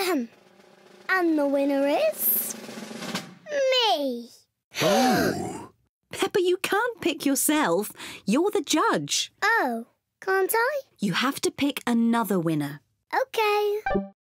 And the winner is... me. Oh. Peppa, you can't pick yourself. You're the judge. Oh, can't I? You have to pick another winner. OK.